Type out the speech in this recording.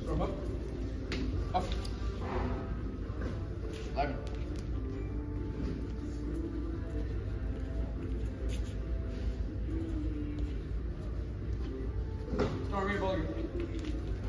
Arm up. Up. 11. Start reading ball again.